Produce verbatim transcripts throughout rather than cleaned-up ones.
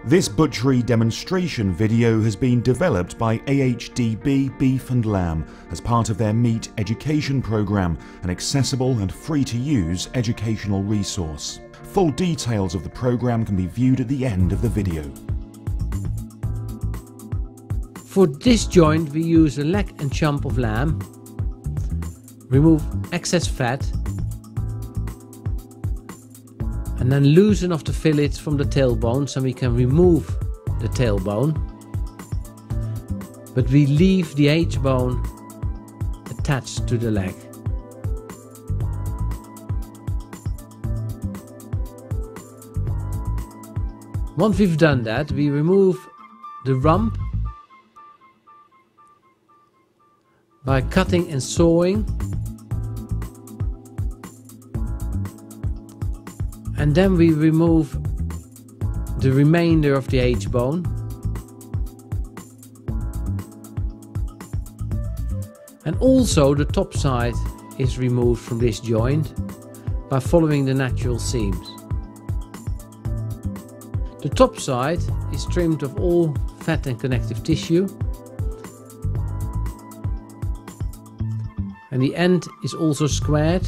This butchery demonstration video has been developed by A H D B Beef and Lamb as part of their meat education program, an accessible and free-to-use educational resource. Full details of the program can be viewed at the end of the video. For this joint we use a leg and chump of lamb, remove excess fat and then loosen off the fillets from the tailbone so we can remove the tailbone, but we leave the H-bone attached to the leg. Once we've done that, we remove the rump by cutting and sawing, and then we remove the remainder of the H-bone, and also the top side is removed from this joint by following the natural seams. The top side is trimmed of all fat and connective tissue, and the end is also squared.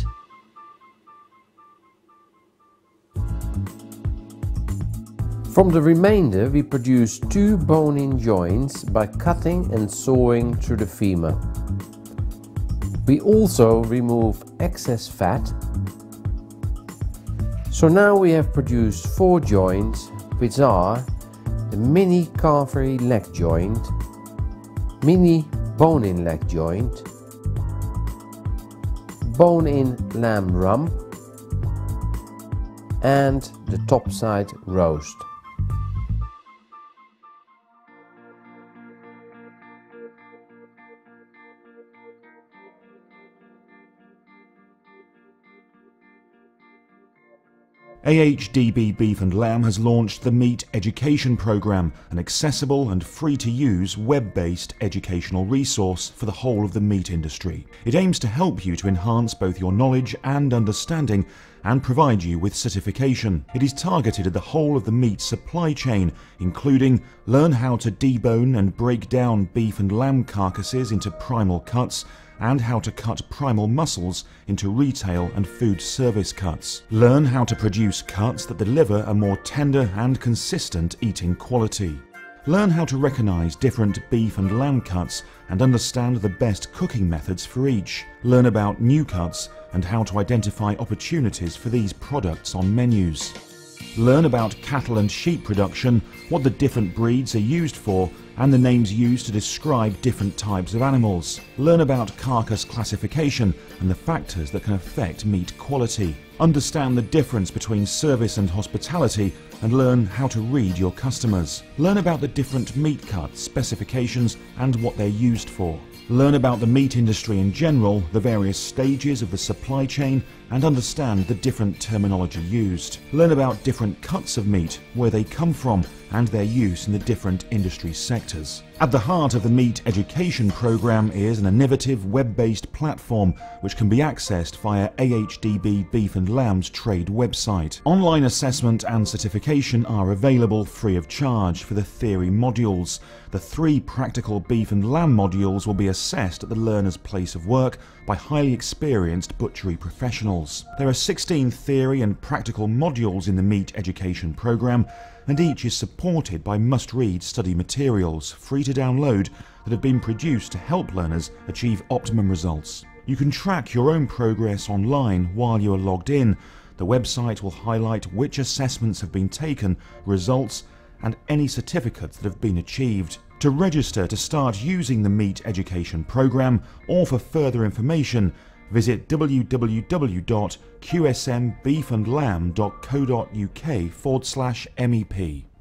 From the remainder we produce two bone-in joints by cutting and sawing through the femur. We also remove excess fat. So now we have produced four joints, which are the mini carvery leg joint, mini bone-in leg joint, bone-in lamb rump and the topside roast. A H D B Beef and Lamb has launched the Meat Education Program, an accessible and free-to-use web-based educational resource for the whole of the meat industry. It aims to help you to enhance both your knowledge and understanding and provide you with certification. It is targeted at the whole of the meat supply chain, including learn how to debone and break down beef and lamb carcasses into primal cuts, and how to cut primal muscles into retail and food service cuts. Learn how to produce cuts that deliver a more tender and consistent eating quality. Learn how to recognize different beef and lamb cuts and understand the best cooking methods for each. Learn about new cuts and how to identify opportunities for these products on menus. Learn about cattle and sheep production, what the different breeds are used for, and the names used to describe different types of animals. Learn about carcass classification and the factors that can affect meat quality. Understand the difference between service and hospitality and learn how to read your customers. Learn about the different meat cuts, specifications and what they're used for. Learn about the meat industry in general, the various stages of the supply chain, and understand the different terminology used. Learn about different cuts of meat, where they come from, and their use in the different industry sectors. At the heart of the Meat Education Program is an innovative web-based platform which can be accessed via A H D B Beef and Lamb's trade website. Online assessment and certification are available free of charge for the theory modules. The three practical beef and lamb modules will be assessed at the learner's place of work by highly experienced butchery professionals. There are sixteen theory and practical modules in the Meat Education Program, and each is supported by must-read study materials, free to download, that have been produced to help learners achieve optimum results. You can track your own progress online while you are logged in. The website will highlight which assessments have been taken, results, and any certificates that have been achieved. To register to start using the Meat Education Program, or for further information, visit w w w dot q s m beef and lamb dot co dot u k forward slash M E P.